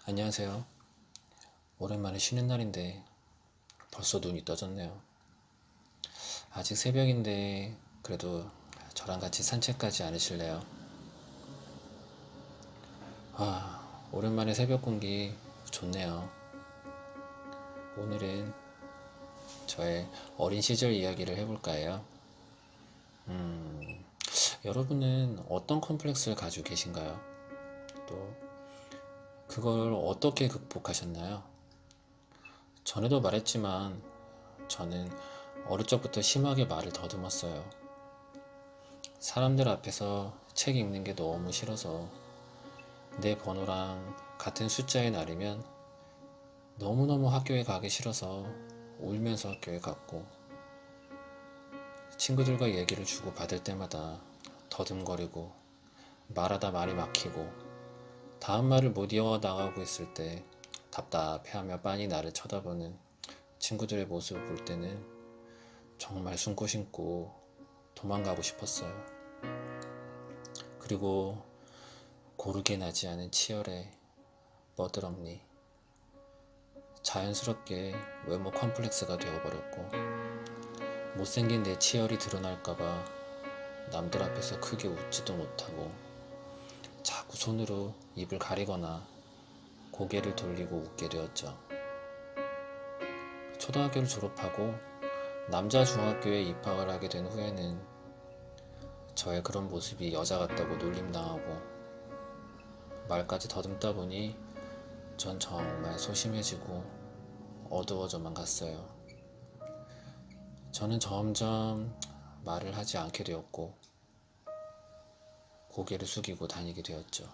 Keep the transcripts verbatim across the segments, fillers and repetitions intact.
안녕하세요. 오랜만에 쉬는 날인데 벌써 눈이 떠졌네요. 아직 새벽인데 그래도 저랑 같이 산책 가지 않으실래요? 아, 오랜만에 새벽 공기 좋네요. 오늘은 저의 어린 시절 이야기를 해볼까 해요. 음, 여러분은 어떤 컴플렉스를 가지고 계신가요? 또 그걸 어떻게 극복하셨나요? 전에도 말했지만 저는 어릴 적부터 심하게 말을 더듬었어요. 사람들 앞에서 책 읽는 게 너무 싫어서 내 번호랑 같은 숫자의 날이면 너무너무 학교에 가기 싫어서 울면서 학교에 갔고, 친구들과 얘기를 주고받을 때마다 더듬거리고 말하다 말이 막히고 다음 말을 못 이어나가고 있을 때 답답해하며 빤히 나를 쳐다보는 친구들의 모습을 볼 때는 정말 숨고 신고 도망가고 싶었어요. 그리고 고르게 나지 않은 치열의 머드럼니, 자연스럽게 외모 컴플렉스가 되어버렸고, 못생긴 내 치열이 드러날까봐 남들 앞에서 크게 웃지도 못하고 자꾸 손으로 입을 가리거나 고개를 돌리고 웃게 되었죠. 초등학교를 졸업하고 남자 중학교에 입학을 하게 된 후에는 저의 그런 모습이 여자 같다고 놀림당하고 말까지 더듬다 보니 전 정말 소심해지고 어두워져만 갔어요. 저는 점점 말을 하지 않게 되었고 고개를 숙이고 다니게 되었죠.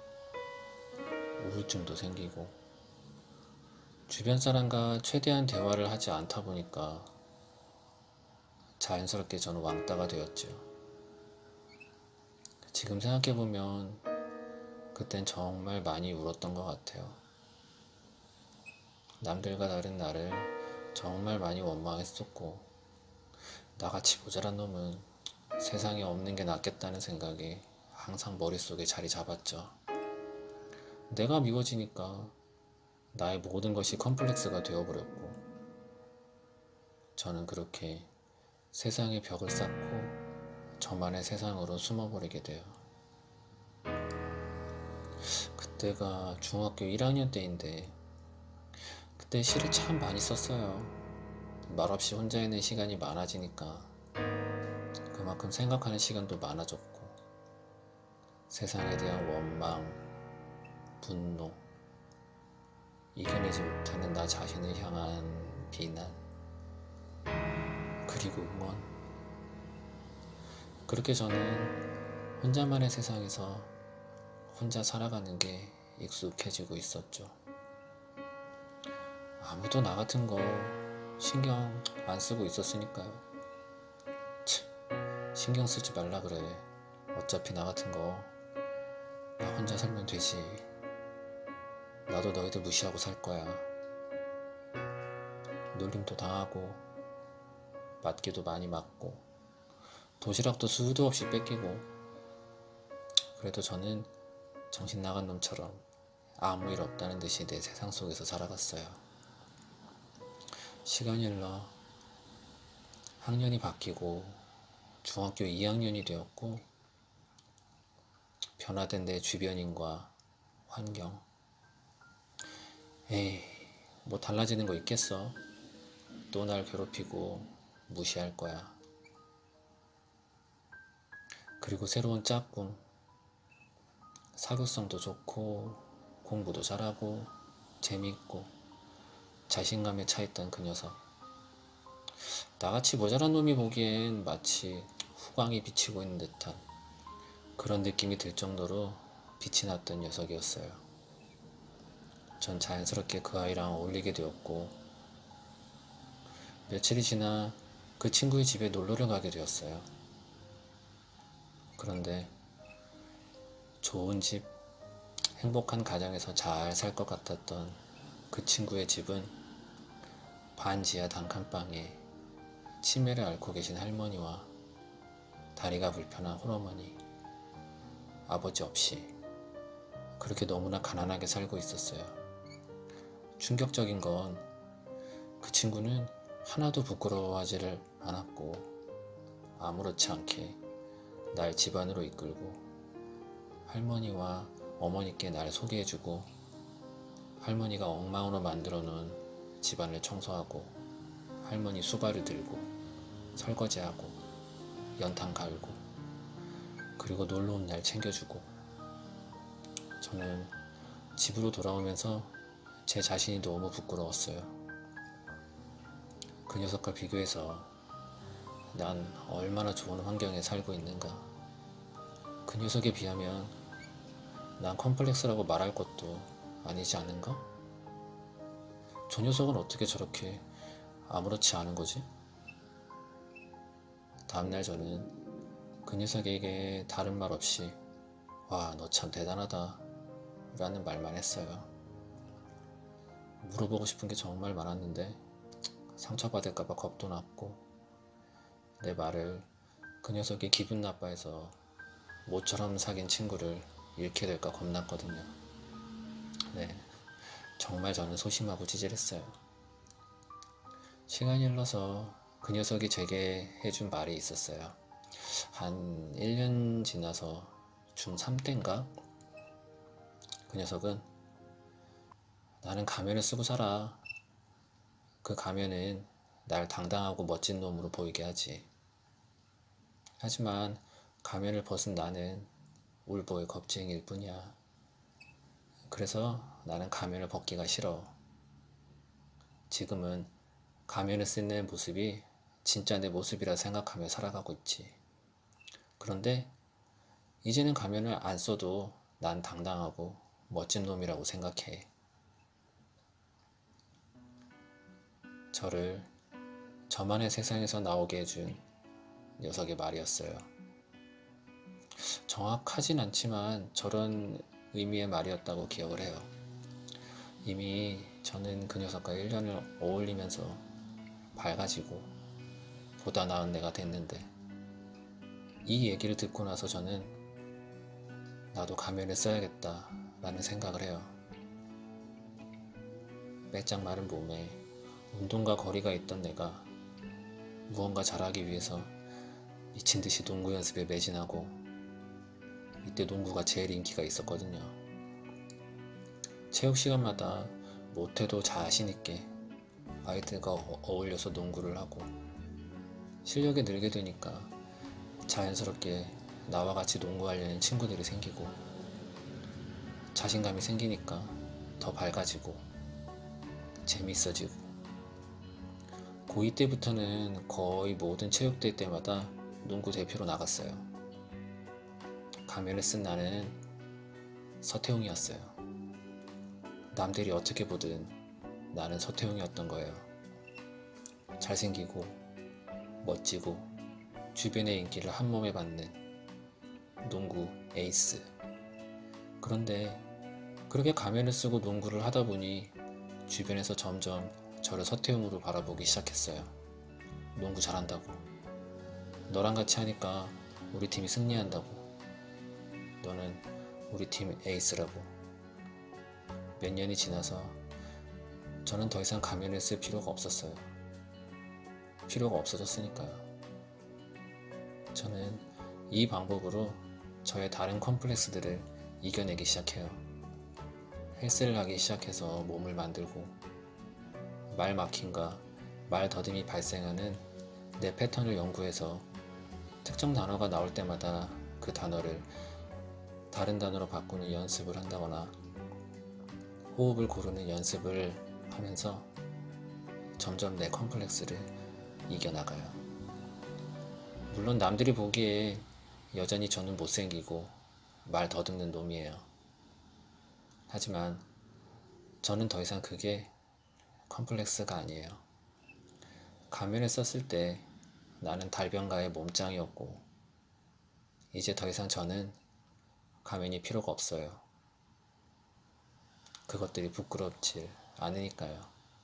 우울증도 생기고 주변 사람과 최대한 대화를 하지 않다 보니까 자연스럽게 저는 왕따가 되었죠. 지금 생각해보면 그땐 정말 많이 울었던 것 같아요. 남들과 다른 나를 정말 많이 원망했었고, 나같이 모자란 놈은 세상에 없는 게 낫겠다는 생각이 항상 머릿속에 자리 잡았죠. 내가 미워지니까 나의 모든 것이 컴플렉스가 되어버렸고, 저는 그렇게 세상의 벽을 쌓고 저만의 세상으로 숨어버리게 돼요. 그때가 중학교 일 학년 때인데 그때 시를 참 많이 썼어요. 말없이 혼자 있는 시간이 많아지니까 그만큼 생각하는 시간도 많아졌고, 세상에 대한 원망, 분노, 이겨내지 못하는 나 자신을 향한 비난, 그리고 응원. 그렇게 저는 혼자만의 세상에서 혼자 살아가는 게 익숙해지고 있었죠. 아무도 나 같은 거 신경 안 쓰고 있었으니까요. 참, 신경 쓰지 말라 그래. 어차피 나 같은 거 나 혼자 살면 되지. 나도 너희들 무시하고 살 거야. 놀림도 당하고 맞기도 많이 맞고 도시락도 수도 없이 뺏기고, 그래도 저는 정신 나간 놈처럼 아무 일 없다는 듯이 내 세상 속에서 살아갔어요. 시간이 흘러 학년이 바뀌고 중학교 이 학년이 되었고, 변화된 내 주변인과 환경, 에이, 뭐 달라지는 거 있겠어. 또 날 괴롭히고 무시할 거야. 그리고 새로운 짝꿍, 사교성도 좋고 공부도 잘하고 재미있고 자신감에 차있던 그 녀석, 나같이 모자란 놈이 보기엔 마치 후광이 비치고 있는 듯한 그런 느낌이 들 정도로 빛이 났던 녀석이었어요. 전 자연스럽게 그 아이랑 어울리게 되었고, 며칠이 지나 그 친구의 집에 놀러를 가게 되었어요. 그런데 좋은 집, 행복한 가정에서 잘 살 것 같았던 그 친구의 집은 반지하 단칸방에 치매를 앓고 계신 할머니와 다리가 불편한 홀어머니, 아버지 없이 그렇게 너무나 가난하게 살고 있었어요. 충격적인 건 그 친구는 하나도 부끄러워하지를 않았고 아무렇지 않게 날 집안으로 이끌고 할머니와 어머니께 날 소개해주고 할머니가 엉망으로 만들어 놓은 집안을 청소하고 할머니 수발을 들고 설거지하고 연탄 갈고 그리고 놀러온 날 챙겨주고. 저는 집으로 돌아오면서 제 자신이 너무 부끄러웠어요. 그 녀석과 비교해서 난 얼마나 좋은 환경에 살고 있는가. 그 녀석에 비하면 난 컴플렉스라고 말할 것도 아니지 않은가? 저 녀석은 어떻게 저렇게 아무렇지 않은 거지? 다음날 저는 그 녀석에게 다른 말 없이 와, 너 참 대단하다 라는 말만 했어요. 물어보고 싶은 게 정말 많았는데 상처받을까봐 겁도 났고 내 말을 그 녀석이 기분 나빠해서 모처럼 사귄 친구를 잃게 될까 겁났거든요. 네, 정말 저는 소심하고 찌질했어요. 시간이 흘러서 그 녀석이 제게 해준 말이 있었어요. 한 일 년 지나서 중삼 때인가? 그 녀석은 나는 가면을 쓰고 살아. 그 가면은 날 당당하고 멋진 놈으로 보이게 하지. 하지만 가면을 벗은 나는 울보의 겁쟁이일 뿐이야. 그래서 나는 가면을 벗기가 싫어. 지금은 가면을 쓴 내 모습이 진짜 내 모습이라 생각하며 살아가고 있지. 그런데 이제는 가면을 안 써도 난 당당하고 멋진 놈이라고 생각해. 저를 저만의 세상에서 나오게 해준 녀석의 말이었어요. 정확하진 않지만 저런 의미의 말이었다고 기억을 해요. 이미 저는 그 녀석과 일 년을 어울리면서 밝아지고 보다 나은 내가 됐는데 이 얘기를 듣고 나서 저는 나도 가면을 써야겠다 라는 생각을 해요. 빼짝 마른 몸에 운동과 거리가 있던 내가 무언가 잘하기 위해서 미친듯이 농구 연습에 매진하고 이때 농구가 제일 인기가 있었거든요. 체육 시간마다 못해도 자신있게 아이들과 어울려서 농구를 하고 실력이 늘게 되니까 자연스럽게 나와 같이 농구하려는 친구들이 생기고 자신감이 생기니까 더 밝아지고 재밌어지고 고이 때부터는 거의 모든 체육대회 때마다 농구 대표로 나갔어요. 가면을 쓴 나는 서태웅이었어요. 남들이 어떻게 보든 나는 서태웅이었던 거예요. 잘생기고 멋지고 주변의 인기를 한몸에 받는 농구 에이스. 그런데 그렇게 가면을 쓰고 농구를 하다 보니 주변에서 점점 저를 서태웅으로 바라보기 시작했어요. 농구 잘한다고. 너랑 같이 하니까 우리 팀이 승리한다고. 너는 우리 팀 에이스라고. 몇 년이 지나서 저는 더 이상 가면을 쓸 필요가 없었어요. 필요가 없어졌으니까요. 저는 이 방법으로 저의 다른 컴플렉스들을 이겨내기 시작해요. 헬스를 하기 시작해서 몸을 만들고 말 막힘과 말 더듬이 발생하는 내 패턴을 연구해서 특정 단어가 나올 때마다 그 단어를 다른 단어로 바꾸는 연습을 한다거나 호흡을 고르는 연습을 하면서 점점 내 컴플렉스를 이겨나가요. 물론 남들이 보기에 여전히 저는 못생기고 말 더듬는 놈이에요. 하지만 저는 더 이상 그게 컴플렉스가 아니에요. 가면을 썼을 때 나는 달변가의 몸짱이었고 이제 더 이상 저는 가면이 필요가 없어요. 그것들이 부끄럽지 않으니까요.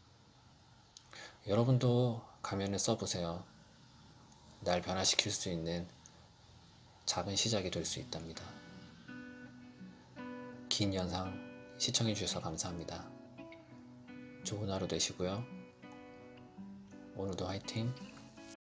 여러분도 가면을 써보세요. 날 변화시킬 수 있는 작은 시작이 될 수 있답니다. 긴 영상 시청해주셔서 감사합니다. 좋은 하루 되시고요. 오늘도 화이팅!